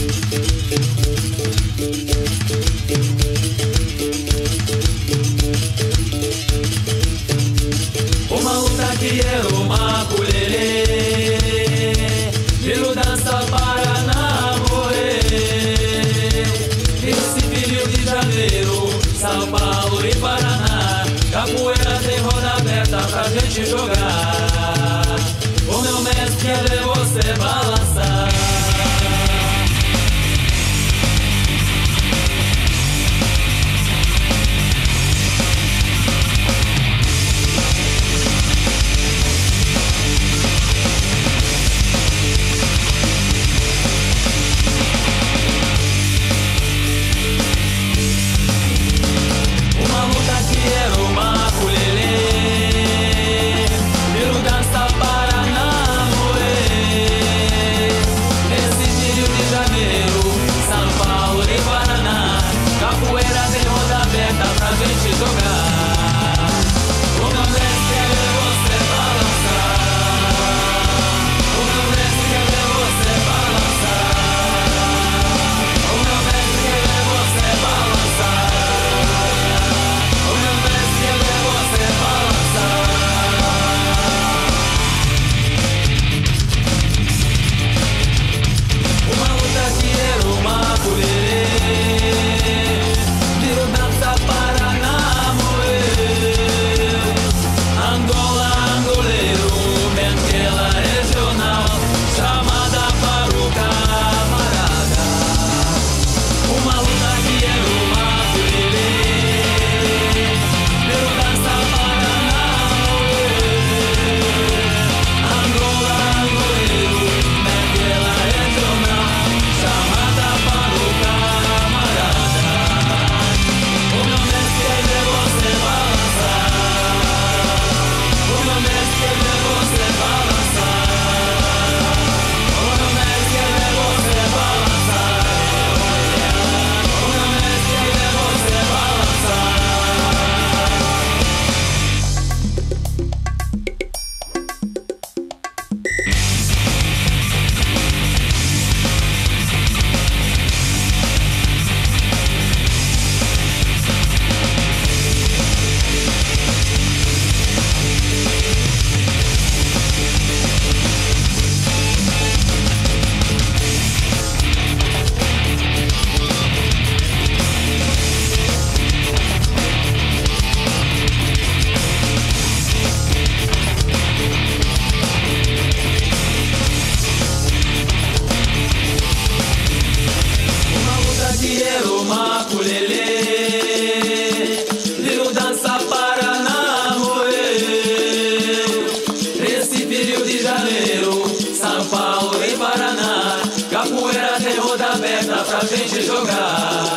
Uma luta que é uma culelê, Vilo dança para namorar. Recife, Rio de Janeiro, São Paulo e Paraná, capoeira tem roda aberta pra gente jogar. O meu mestre quer ver você balançar. Vilo dança para namorar. Recife, Rio de Janeiro, São Paulo e Paraná, capoeira tem roda aberta pra gente jogar.